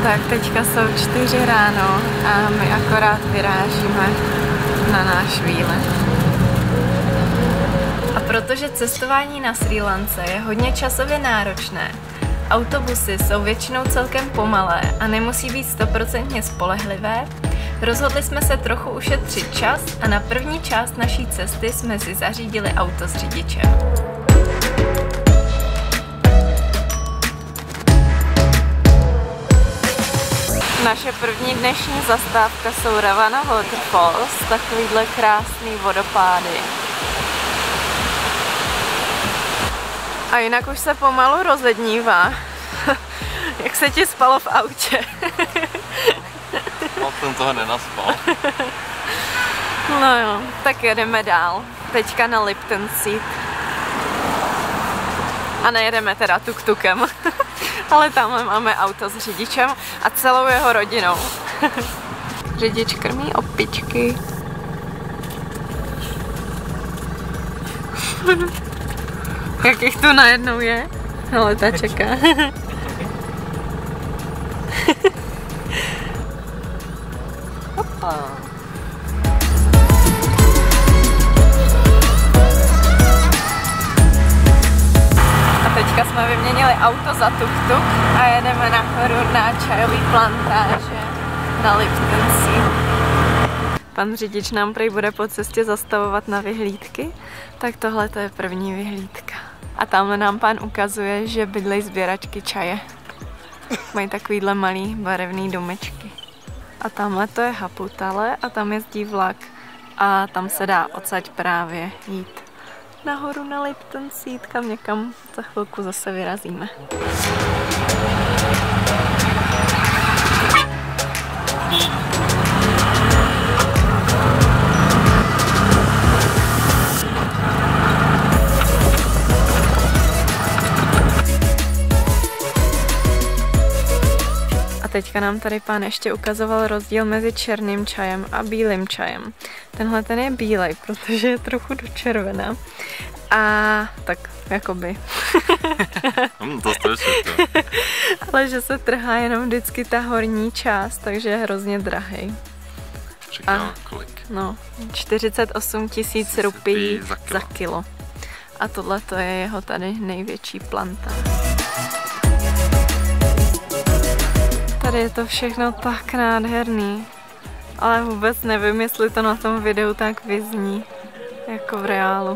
Tak teďka jsou 4 ráno a my akorát vyrážíme na náš výlet. A protože cestování na Srí Lance je hodně časově náročné, autobusy jsou většinou celkem pomalé a nemusí být 100% spolehlivé, rozhodli jsme se trochu ušetřit čas a na první část naší cesty jsme si zařídili auto s řidičem. Naše první dnešní zastávka jsou Ravana Waterfalls, takovýhle krásný vodopády. A jinak už se pomalu rozednívá. Jak se ti spalo v autě? Moc jsem toho nenaspal. No jo, tak jedeme dál. Teďka na Lipton Seat. A nejedeme teda tuk-tukem. Ale tamhle máme auto s řidičem a celou jeho rodinou. Řidič krmí opičky. Jak jich tu najednou je? Ale ta čeká. Opa. Teďka jsme vyměnili auto za tuk-tuk a jedeme nahoru na čajový plantáže na Lipton Seat. Pan řidič nám prý bude po cestě zastavovat na vyhlídky, tak tohle to je první vyhlídka. A tamhle nám pán ukazuje, že bydlej sběračky čaje. Mají takovýhle malý barevný domečky. A tamhle to je Haputale a tam jezdí vlak a tam se dá odsaď právě jít nahoru na Lipton Seat, kam někam za chvilku zase vyrazíme. A teďka nám tady pán ještě ukazoval rozdíl mezi černým čajem a bílým čajem. Tenhle ten je bílej, protože je trochu do červená. A tak, jakoby. To to. Ale že se trhá jenom vždycky ta horní část, takže je hrozně drahej. Říkám, kolik? No, 48 000 rupí za kilo. A tohle to je jeho tady největší plantáž. Tady je to všechno tak nádherný, ale vůbec nevím, jestli to na tom videu tak vyzní, jako v reálu.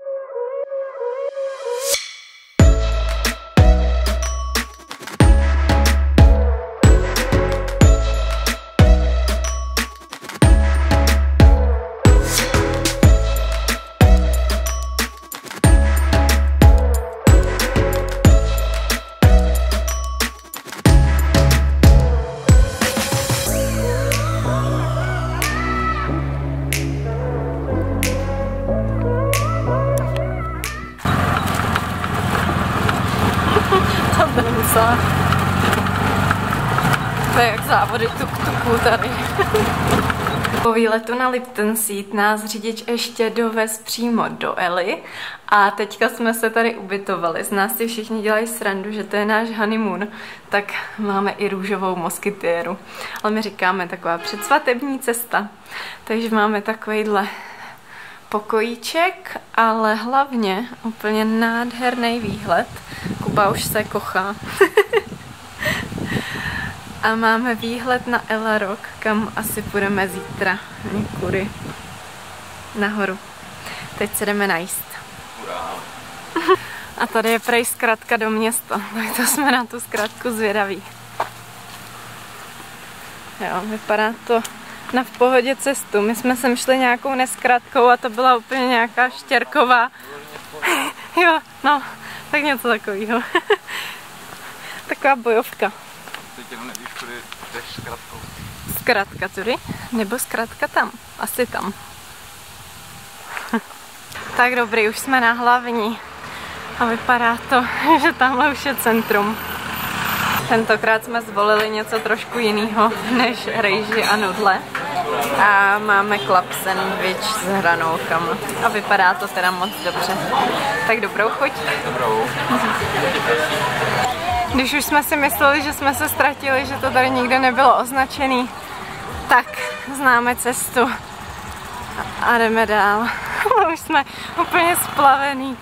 To je jak závody tuk-tuků tady. Po výletu na Lipton Seat nás řidič ještě dovez přímo do Ely a teďka jsme se tady ubytovali. Z nás si všichni dělají srandu, že to je náš honeymoon, tak máme i růžovou moskytiéru. Ale my říkáme taková předsvatební cesta. Takže máme takovýhle pokojíček, ale hlavně úplně nádherný výhled. Kuba už se kochá. A máme výhled na Ella Rock, kam asi půjdeme zítra někudy nahoru. Teď se jdeme najíst. A tady je prej zkratka do města, tak to jsme na tu zkratku zvědaví. Jo, vypadá to na v pohodě cestu. My jsme sem šli nějakou neskratkou a to byla úplně nějaká štěrková. Jo, no, tak něco takového. Taková bojovka. Teď jenom nevíš, kudy jdeš zkratkou. Zkratka tudy? Nebo zkratka tam? Asi tam. Tak dobrý, už jsme na hlavní. A vypadá to, že tamhle už je centrum. Tentokrát jsme zvolili něco trošku jiného než rejži a nudle. A máme club sandwich s hranolkama. A vypadá to teda moc dobře. Tak dobrou chuť. Dobrou. Když už jsme si mysleli, že jsme se ztratili, že to tady nikde nebylo označený, tak známe cestu a jdeme dál. Už jsme úplně splavený.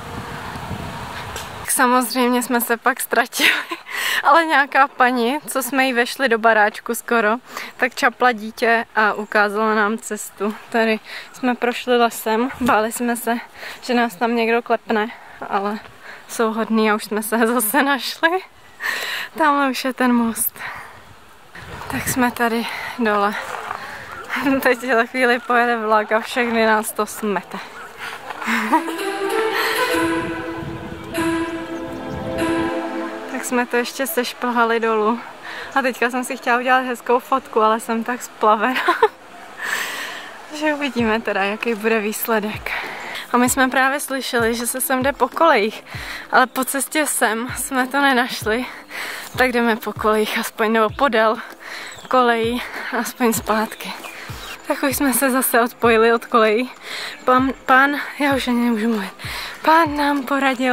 Samozřejmě jsme se pak ztratili, ale nějaká paní, co jsme jí vešli do baráčku skoro, tak čapla dítě a ukázala nám cestu. Tady jsme prošli lesem, báli jsme se, že nás tam někdo klepne, ale jsou hodný a už jsme se zase našli. Tamhle už je ten most. Tak jsme tady dole. Teď za chvíli pojede vlak a všechny nás to smete. Tak jsme to ještě sešplhali dolů. A teďka jsem si chtěla udělat hezkou fotku, ale jsem tak splavená. Takže uvidíme teda, jaký bude výsledek. A my jsme právě slyšeli, že se sem jde po kolejích, ale po cestě sem jsme to nenašli. Tak jdeme po kolejích aspoň, nebo podél kolejí, aspoň zpátky. Tak už jsme se zase odpojili od kolejí. Pán, já už ani nemůžu mluvit, pán nám poradil,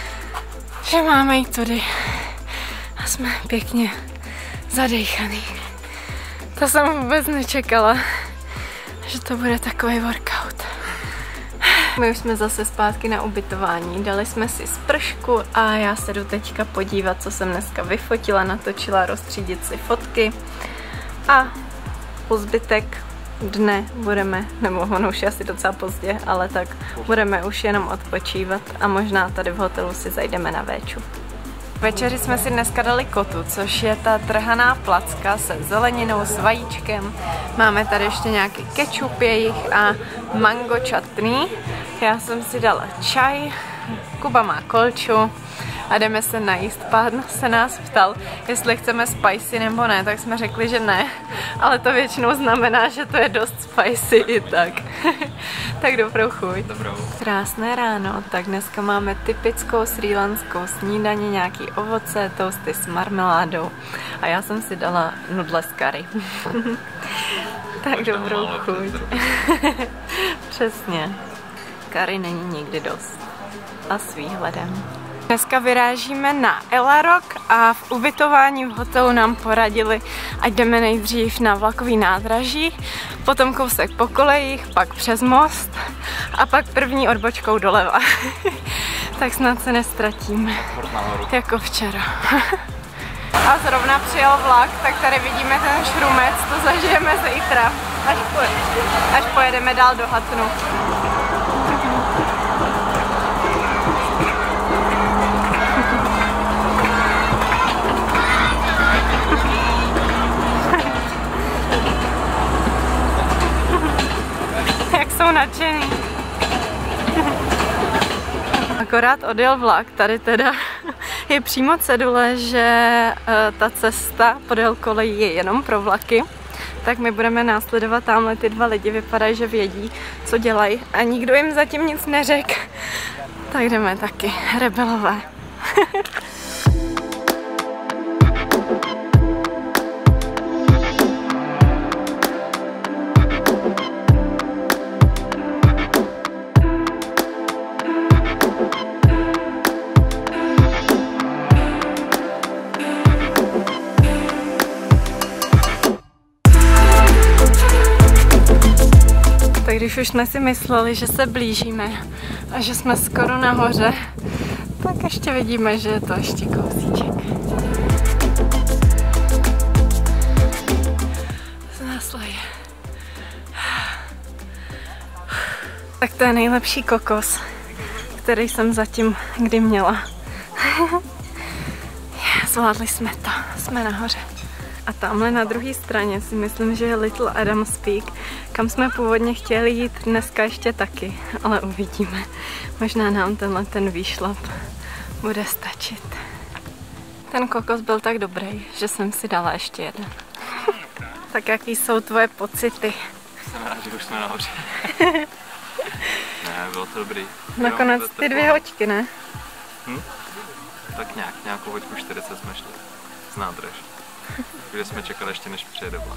že máme jít tudy. A jsme pěkně zadejchaný. To jsem vůbec nečekala, že to bude takový workout. My už jsme zase zpátky na ubytování, dali jsme si spršku a já se jdu teďka podívat, co jsem dneska vyfotila, natočila, rozstřídit si fotky a po zbytek dne budeme, nebo ono už je asi docela pozdě, ale tak budeme už jenom odpočívat a možná tady v hotelu si zajdeme na véču. Večeři jsme si dneska dali kotu, což je ta trhaná placka se zeleninou, s vajíčkem. Máme tady ještě nějaký kečup jejich a mango chutney. Já jsem si dala čaj, Kuba má kolču a jdeme se najíst. Pán se nás ptal, jestli chceme spicy nebo ne, tak jsme řekli, že ne, ale to většinou znamená, že to je dost spicy i tak. Tak dobrou chuť. Dobrou. Krásné ráno, tak dneska máme typickou srílanskou snídani, nějaký ovoce, toasty s marmeládou a já jsem si dala nudle s curry. Tak dobrou chuť. Přesně. Curry není nikdy dost. A s výhledem. Dneska vyrážíme na Elarok a v ubytování v hotelu nám poradili, ať jdeme nejdřív na vlakový nádraží, potom kousek po kolejích, pak přes most a pak první odbočkou doleva. Tak snad se nestratíme, jako včera. A zrovna přijel vlak, tak tady vidíme ten šrumec, to zažijeme zítra, až pojedeme dál do Hatnu. Jsou nadšený. Akorát odjel vlak, tady teda je přímo cedule, že ta cesta podél kolejí je jenom pro vlaky. Tak my budeme následovat tamhle ty dva lidi, vypadají, že vědí, co dělají a nikdo jim zatím nic neřekl. Tak jdeme taky, rebelové. Tak když už jsme si mysleli, že se blížíme a že jsme skoro nahoře, tak ještě vidíme, že je to ještě kousíček. Zásloje. Tak to je nejlepší kokos, který jsem zatím kdy měla. Zvládli jsme to, jsme nahoře. A tamhle na druhé straně si myslím, že je Little Adams Peak, kam jsme původně chtěli jít dneska ještě taky, ale uvidíme. Možná nám ten výšlap bude stačit. Ten kokos byl tak dobrý, že jsem si dala ještě jeden. Tak jaký jsou tvoje pocity? Jsem rád, že už jsme nahoře. Ne, bylo to dobrý. Nakonec ty 2 hoďky, ne? Tak nějakou hoďku 40 jsme šli. Z nádrž. Kde jsme čekali ještě, než přijede vlak.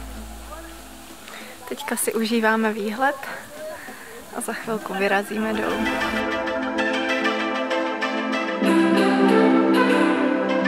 Teďka si užíváme výhled a za chvilku vyrazíme dolů.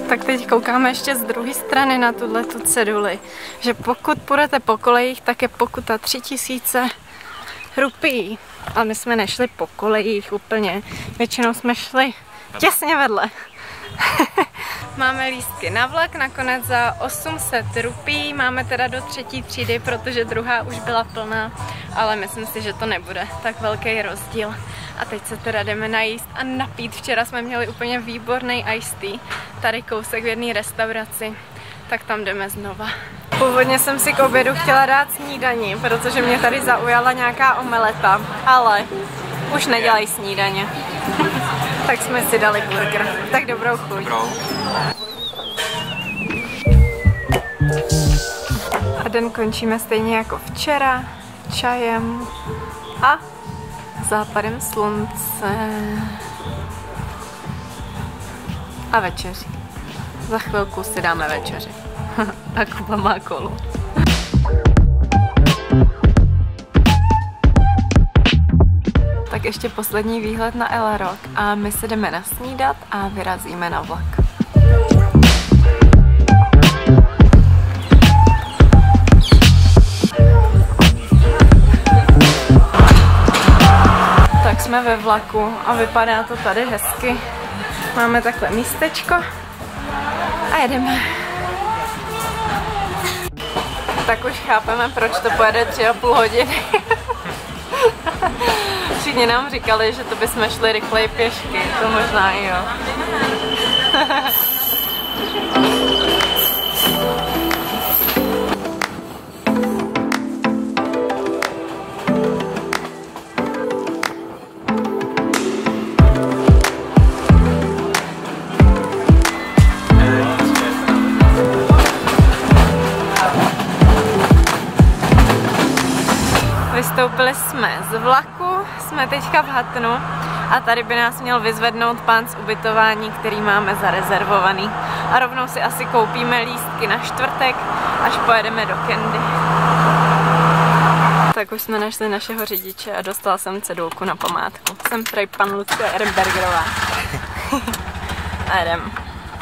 Tak teď koukáme ještě z druhé strany na tuhletu ceduli, že pokud půjdete po kolejích, tak je pokuta 3000 rupií. Ale my jsme nešli po kolejích úplně, většinou jsme šli těsně vedle. Máme lístky na vlak, nakonec za 800 rupií, máme teda do 3. třídy, protože druhá už byla plná, ale myslím si, že to nebude tak velký rozdíl. A teď se teda jdeme najíst a napít. Včera jsme měli úplně výborný iced tea, tady kousek v jedné restauraci, tak tam jdeme znova. Původně jsem si k obědu chtěla dát snídani, protože mě tady zaujala nějaká omeleta, ale už nedělají snídaně. Tak jsme si dali burger. Tak dobrou chuť. Dobrou. A den končíme stejně jako včera, čajem a západem slunce. A večeři. Za chvilku si dáme večeři. A Kuba má kolu. Tak ještě poslední výhled na El Rock a my se jdeme nasnídat a vyrazíme na vlak. Tak jsme ve vlaku a vypadá to tady hezky. Máme takhle místečko a jedeme. Tak už chápeme, proč to pojede 3,5 hodiny. Všichni nám říkali, že to bychom šli rychleji pěšky, to možná i jo. Vystoupili jsme z vlaku, jsme teďka v Hattonu a tady by nás měl vyzvednout pán z ubytování, který máme zarezervovaný. A rovnou si asi koupíme lístky na čtvrtek, až pojedeme do Candy. Tak už jsme našli našeho řidiče a dostala jsem cedulku na památku. Jsem prej pan Lucka Ehrenbergerová. A jdem.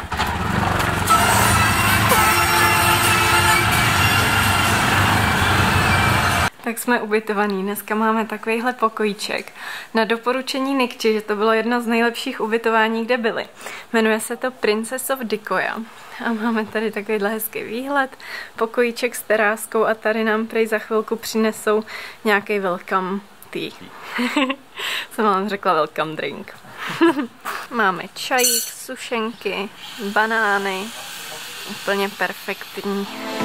Tak jsme ubytovaní. Dneska máme takovýhle pokojíček. Na doporučení Nikči, že to bylo jedno z nejlepších ubytování, kde byli. Jmenuje se to Princess of Dikoja. A máme tady takovýhle hezký výhled, pokojíček s teráskou a tady nám prej za chvilku přinesou nějaký welcome tea. Jsem vám řekla welcome drink. Máme čajík, sušenky, banány. Úplně perfektní.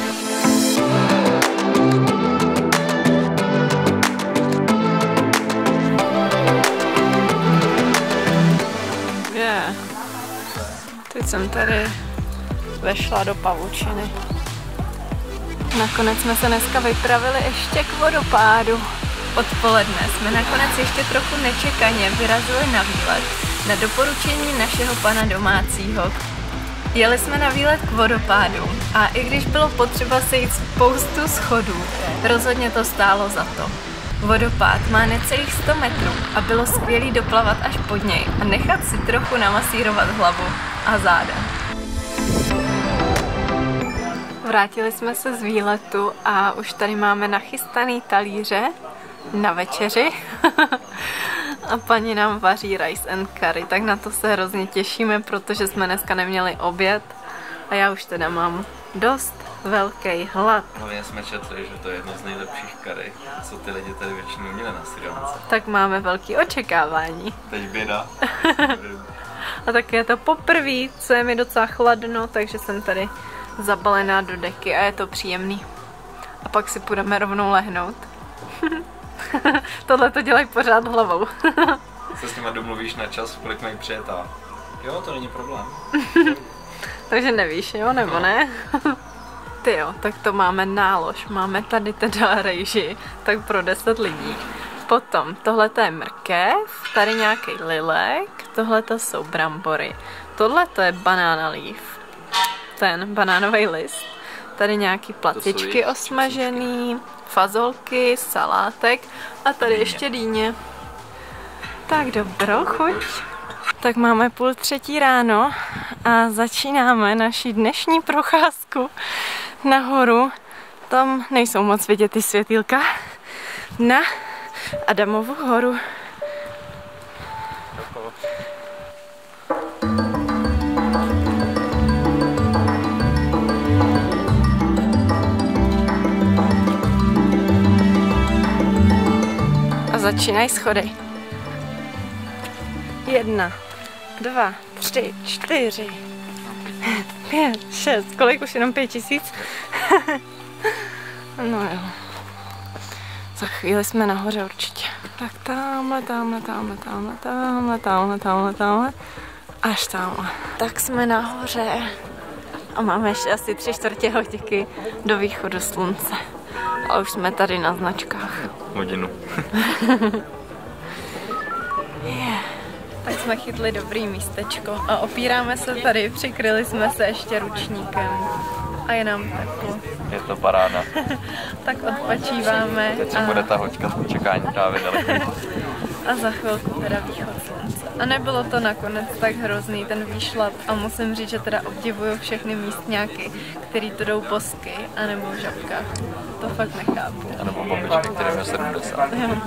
Teď jsem tady vešla do pavučiny. Nakonec jsme se dneska vypravili ještě k vodopádu. Odpoledne jsme nakonec ještě trochu nečekaně vyrazili na výlet na doporučení našeho pana domácího. Jeli jsme na výlet k vodopádu a i když bylo potřeba sejít spoustu schodů, rozhodně to stálo za to. Vodopád má necelých 100 metrů a bylo skvělý doplavat až pod něj a nechat si trochu namasírovat hlavu a záda. Vrátili jsme se z výletu a už tady máme nachystaný talíře na večeři. A paní nám vaří rice and curry, tak na to se hrozně těšíme, protože jsme dneska neměli oběd a já už teda mám dost velký hlad. Hlavně jsme četli, že to je jedno z nejlepších curry, co ty lidi tady většinou měli na Srí Lance. Tak máme velký očekávání. Teď běda. A tak je to poprvé, co je mi docela chladno, takže jsem tady zabalená do deky a je to příjemný. A pak si půjdeme rovnou lehnout. Tohle to dělají pořád hlavou. Se s nima domluvíš na čas, kolik mají přijet a jo, to není problém. Takže nevíš, jo, nebo ne? Ty jo, tak to máme nálož. Máme tady teda rejži, tak pro 10 lidí. Potom, tohle je mrkev, tady nějaký lilek, tohle jsou brambory, tohle je banana leaf, ten banánový list, tady nějaký placičky osmažený, fazolky, salátek a tady ještě dýně. Tak dobrou chuť. Tak máme 2:30 ráno a začínáme naši dnešní procházku nahoru. Tam nejsou moc vidět ty světýlka. Na Adamovu horu. A začínají schody. 1, 2, 3, 4, 5, 6. Kolik už jenom 5000? No jo. Za chvíli jsme nahoře určitě. Tak tamhle. Až tamhle. Tak jsme nahoře. A máme ještě asi 3/4 hodinky do východu slunce. A už jsme tady na značkách. Hodinu. Tak jsme chytli dobrý místečko a opíráme se tady, přikryli jsme se ještě ručníkem a je nám teplo. Je to paráda. Tak odpočíváme. Teď se bude ta hoďka z počekání právě daleko. A za chvilku teda východ slunce. A nebylo to nakonec tak hrozný ten výšlap a musím říct, že teda obdivuju všechny místňáky, který to jdou po ski anebo v žabkách. To fakt nechápu. A nebo babičky, kterým je 70.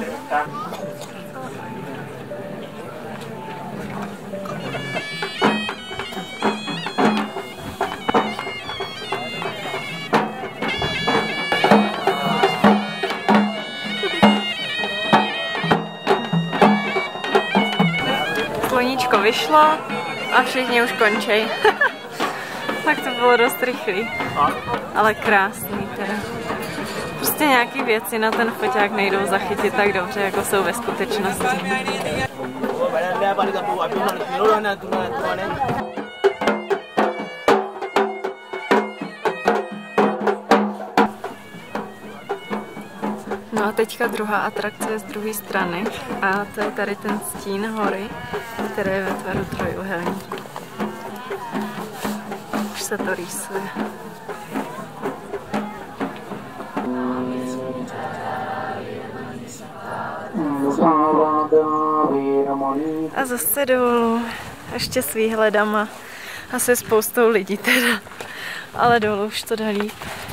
Sluníčko vyšlo a všichni už končí. Tak to bylo dost rychlý. Ale krásný teda. Prostě nějaký věci na ten foťák nejdou zachytit tak dobře, jako jsou ve skutečnosti. No a teďka druhá atrakce je z druhé strany a to je tady ten stín hory, který je ve tvaru trojúhelníku. Už se to rýsuje. A zase dolů, ještě s výhledama a se spoustou lidí teda, ale dolů už to jde líp.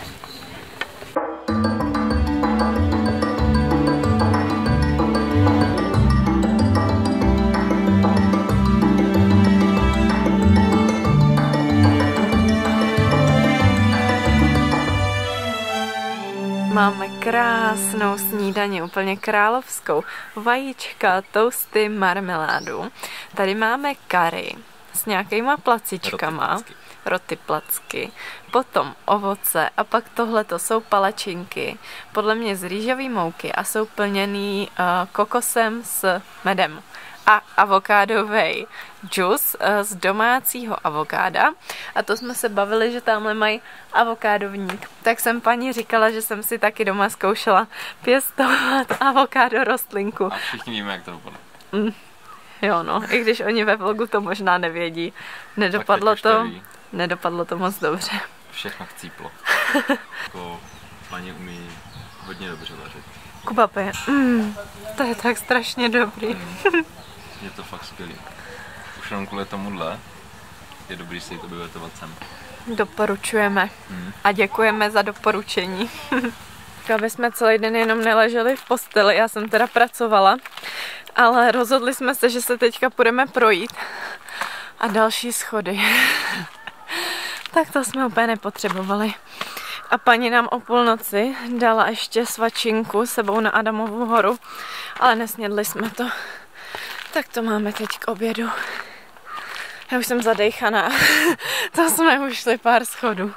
Máme krásnou snídani, úplně královskou. Vajíčka, toasty, marmeládu. Tady máme curry s nějakýma placičkama, roty placky, potom ovoce a pak tohle to jsou palačinky, podle mě z rýžové mouky a jsou plněný kokosem s medem. A avokádový džus z domácího avokáda. A to jsme se bavili, že tamhle mají avokádovník. Tak jsem paní říkala, že jsem si taky doma zkoušela pěstovat avokádo rostlinku. A všichni víme, jak to dopadne. Jo no, i když oni ve vlogu to možná nevědí. Nedopadlo to moc dobře. Všechno chcíplo. Jako paní umí hodně dobře vařit. Kubape, to je tak strašně dobrý. Je to fakt skvělý. Už jenom kvůli tomuhle je dobrý si to vyvetovat sem. Doporučujeme a děkujeme za doporučení. Aby jsme celý den jenom neleželi v posteli, já jsem teda pracovala, ale rozhodli jsme se, že se teďka půjdeme projít a další schody. Tak to jsme úplně nepotřebovali. A paní nám o půlnoci dala ještě svačinku sebou na Adamovu horu, ale nesnědli jsme to. Tak to máme teď k obědu. Já už jsem zadejchaná. To jsme už šli pár schodů.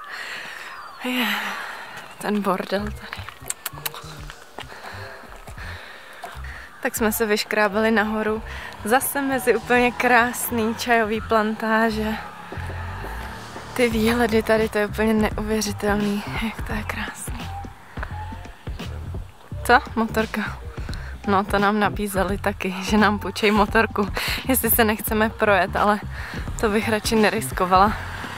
Ten bordel tady. Tak jsme se vyškrábali nahoru. Zase mezi úplně krásný čajový plantáže. Ty výhledy tady, to je úplně neuvěřitelný, jak to je krásný. Co? Motorka. No to nám nabízeli taky, že nám půjčej motorku, jestli se nechceme projet, ale to bych radši neriskovala.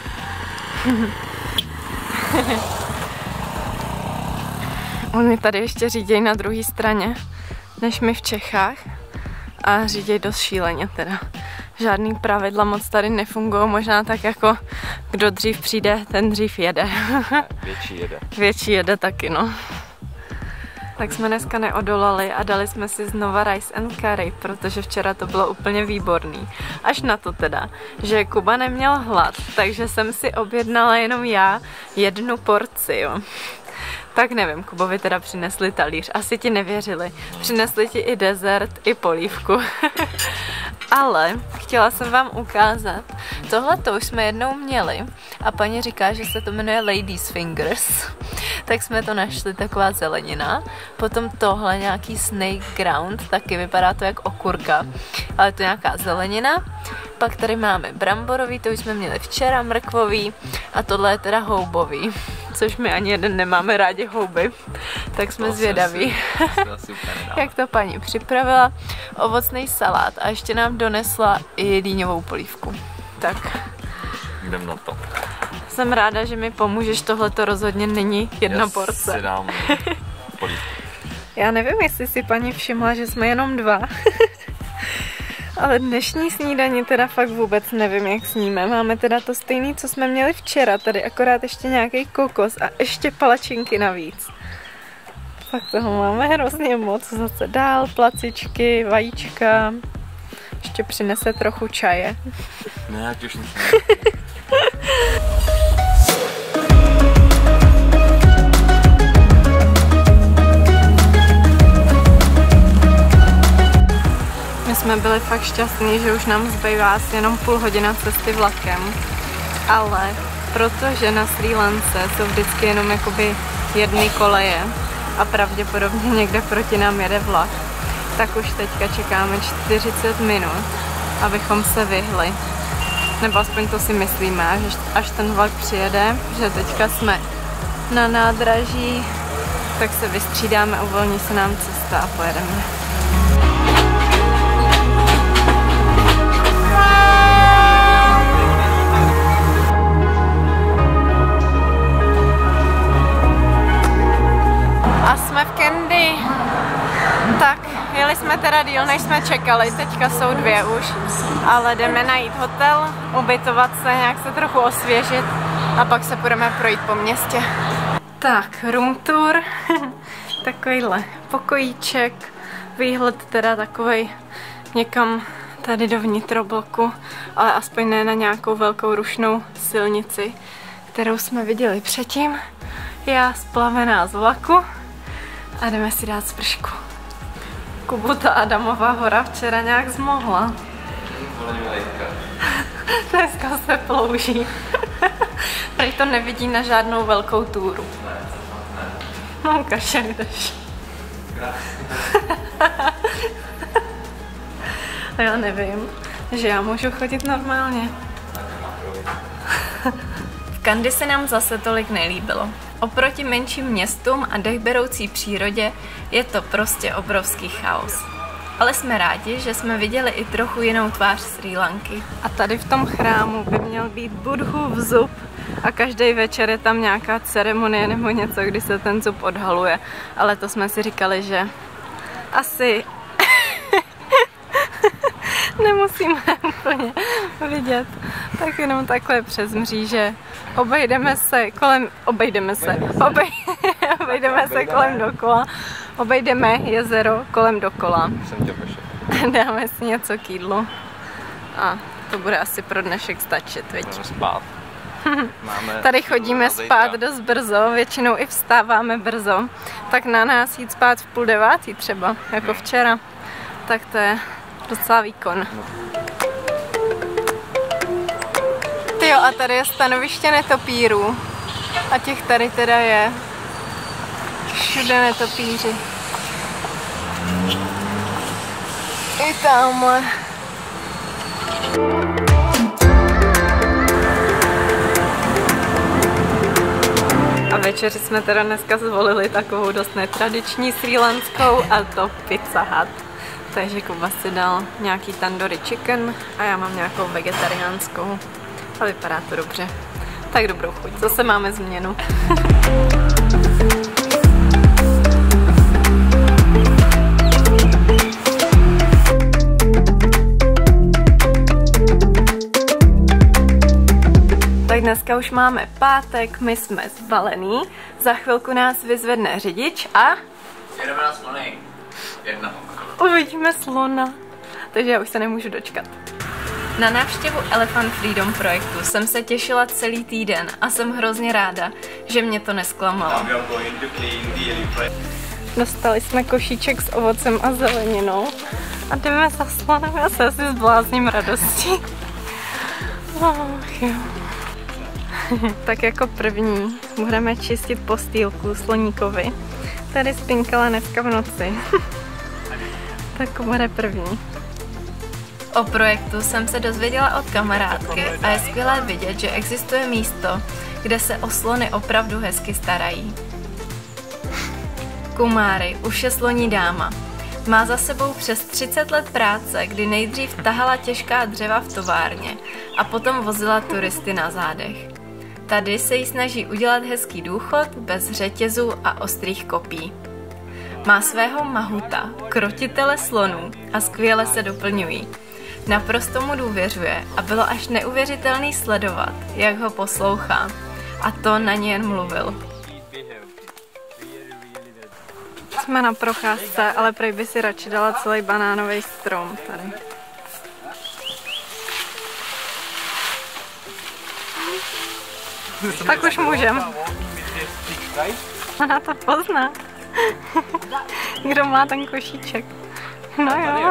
Oni tady ještě řídějí na druhé straně, než my v Čechách. A řídějí dost šíleně teda. žádný pravidla moc tady nefungují, možná tak jako kdo dřív přijde, ten dřív jede. Větší jede. Větší jede taky, no. Tak jsme dneska neodolali a dali jsme si znova rice and curry, protože včera to bylo úplně výborný. Až na to teda, že Kuba neměl hlad, takže jsem si objednala jenom já 1 porci, jo. Tak nevím, Kubovi teda přinesli talíř, asi ti nevěřili. Přinesli ti i dezert, i polívku. Ale chtěla jsem vám ukázat, tohle to už jsme jednou měli a paní říká, že se to jmenuje Ladies Fingers. Tak jsme to našli, taková zelenina. Potom tohle nějaký snake ground, taky vypadá to jak okurka, ale to nějaká zelenina. Pak tady máme bramborový, to už jsme měli včera, mrkvový a tohle je teda houbový, což my ani jeden nemáme rádi houby, tak jsme zvědaví, jak to paní připravila. Ovocný salát a ještě nám donesla i dýňovou polívku. Tak jdem na to. Jsem ráda, že mi pomůžeš, tohle to rozhodně není 1 porce. Si dám polívku. Já nevím, jestli si paní všimla, že jsme jenom 2. Ale dnešní snídaní teda fakt vůbec nevím, jak sníme. Máme teda to stejné, co jsme měli včera, tady akorát ještě nějaký kokos a ještě palačinky navíc. Fakt toho máme hrozně moc. Zase dál placičky, vajíčka. Ještě přinese trochu čaje. Ne, ať už nic My jsme byli fakt šťastní, že už nám zbývá asi jenom půl hodina cesty vlakem. Ale protože na Srí Lance jsou vždycky jenom jakoby 1 koleje a pravděpodobně někde proti nám jede vlak, tak už teďka čekáme 40 minut, abychom se vyhli. Nebo aspoň to si myslíme, že až ten vlak přijede, že teďka jsme na nádraží, tak se vystřídáme, uvolní se nám cesta a pojedeme. A jsme v Kandy. Tak, jeli jsme teda díl, než jsme čekali, teďka jsou 2 už, ale jdeme najít hotel, ubytovat se, nějak se trochu osvěžit a pak se půjdeme projít po městě. Tak, room tour, takovýhle pokojíček, výhled teda takovej někam tady do vnitrobloku, ale aspoň ne na nějakou velkou rušnou silnici, kterou jsme viděli předtím. Já splavená z vlaku a jdeme si dát spršku. Kubu ta Adamová hora včera nějak zmohla. Dneska se plouží. Tady to nevidí na žádnou velkou túru. No ukaž, jak jdeš. Já nevím, že já můžu chodit normálně. V Kandy se nám zase tolik nelíbilo. Oproti menším městům a dechberoucí přírodě je to prostě obrovský chaos. Ale jsme rádi, že jsme viděli i trochu jinou tvář Srí Lanky. A tady v tom chrámu by měl být Budhův zub a každý večer je tam nějaká ceremonie nebo něco, kdy se ten zub odhaluje. Ale to jsme si říkali, že asi nemusíme úplně vidět. Tak jenom takhle přes mříže. Obejdeme se kolem dokola. Obejdeme jezero kolem dokola. Dáme si něco k jídlu. A to bude asi pro dnešek stačit, viď? Budeme spát. Tady chodíme spát dost brzo, většinou i vstáváme brzo. Tak na nás jít spát v 8:30 třeba, jako včera. Tak to je docela výkon. Tyjo, a tady je stanoviště netopírů. A těch tady teda je. Všude netopíři. I tamhle. A večeři jsme teda dneska zvolili takovou dost netradiční srílanskou, a to Pizza Hut. Takže Kuba si dal nějaký tandoori chicken a já mám nějakou vegetariánskou. A vypadá to dobře. Tak dobrou chuť. Zase máme změnu. Tak dneska už máme pátek, my jsme zbalení, za chvilku nás vyzvedne řidič a... Jedeme na slony. Uvidíme slona, takže já už se nemůžu dočkat. Na návštěvu Elephant Freedom projektu jsem se těšila celý týden a jsem hrozně ráda, že mě to nesklamalo. Dostali jsme košíček s ovocem a zeleninou a jdeme za slonem, já se asi zblázním radostí. Jo. Tak jako první budeme čistit postýlku sloníkovi. Tady spinkala dneska v noci. Tak bude první. O projektu jsem se dozvěděla od kamarádky a je skvělé vidět, že existuje místo, kde se o slony opravdu hezky starají. Kumari už je sloní dáma. Má za sebou přes 30 let práce, kdy nejdřív tahala těžká dřeva v továrně a potom vozila turisty na zádech. Tady se jí snaží udělat hezký důchod bez řetězů a ostrých kopí. Má svého mahuta, krotitele slonů a skvěle se doplňují. Naprosto mu důvěřuje a bylo až neuvěřitelný sledovat, jak ho poslouchá. A to na ně jen mluvil. Jsme na procházce, ale prej by si radši dala celý banánový strom tady. Tak už můžem. Ona to pozná. Kdo má ten košíček. No jo.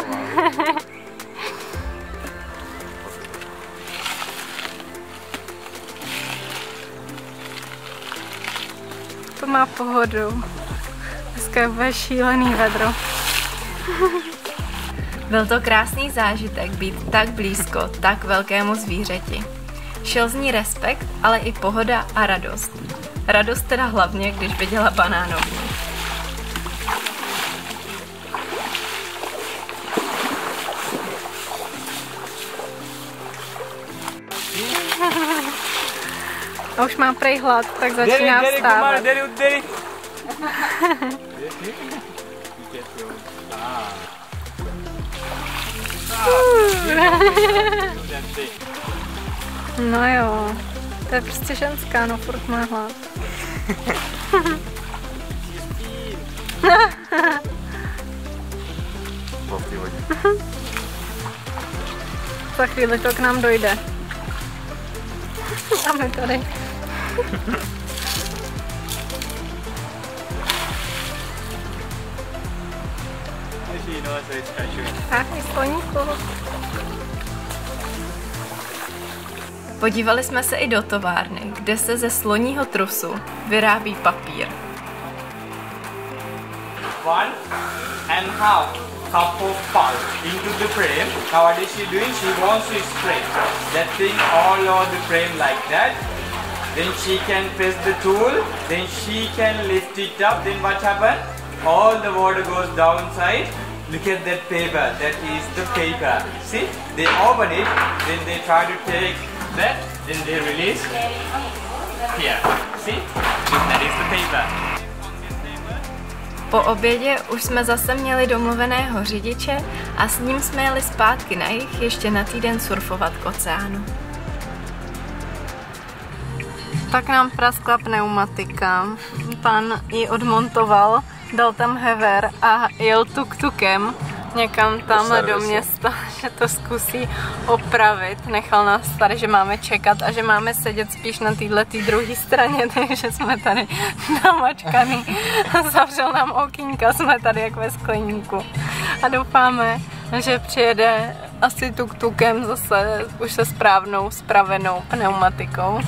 To má pohodu. Dneska je úplně šílený vedro. Byl to krásný zážitek být tak blízko tak velkému zvířeti. Šel z ní respekt, ale i pohoda a radost. Radost teda hlavně, když viděla banánový. A už má prej hlad, tak začíná vstávat. No jo, to je prostě ženská, no furt má hlad. Za chvíli to k nám dojde. A my tady. Ahoj, sloníku. Podívali jsme se i do továrny, kde se ze sloního trusu vyrábí papír. 1.5 cup of pulp into the frame. Now what is she doing? She wants to spray that thing all over the frame like that. Then she can press the tool. Then she can lift it up. Then what happens? All the water goes downside. Look at that paper. That is the paper. See? They open it. Then they try to take that. Then they release. Here. See? That is the paper. Po obědě už jsme zase měli domluveného řidiče a s ním jsme jeli zpátky na jih ještě na týden surfovat k oceánu. Tak nám praskla pneumatika. Pan ji odmontoval, dal tam hever a jel tuk-tukem někam tamhle do města, že to zkusí opravit. Nechal nás tady, že máme čekat a že máme sedět spíš na této druhé straně, takže jsme tady namačkaný. Zavřel nám okýnka, jsme tady jak ve skleníku. A doufáme, že přijede asi tuk-tukem zase už se správnou, spravenou pneumatikou.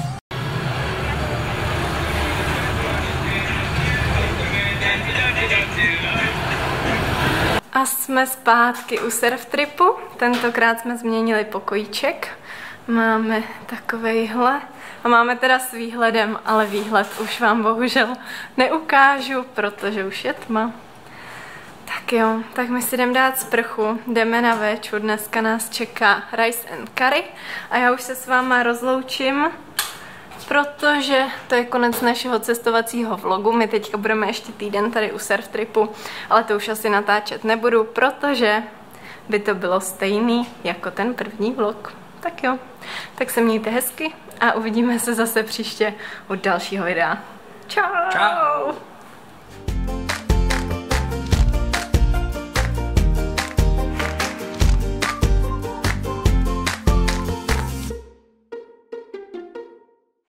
A jsme zpátky u surf tripu. Tentokrát jsme změnili pokojíček. Máme takovejhle. A máme teda s výhledem, ale výhled už vám bohužel neukážu, protože už je tma. Tak jo, tak my si jdeme dát sprchu, jdeme na véču, dneska nás čeká rice and curry a já už se s váma rozloučím, protože to je konec našeho cestovacího vlogu. My teďka budeme ještě týden tady u surf tripu, ale to už asi natáčet nebudu, protože by to bylo stejný jako ten první vlog. Tak jo, tak se mějte hezky a uvidíme se zase příště u dalšího videa. Čau! Čau!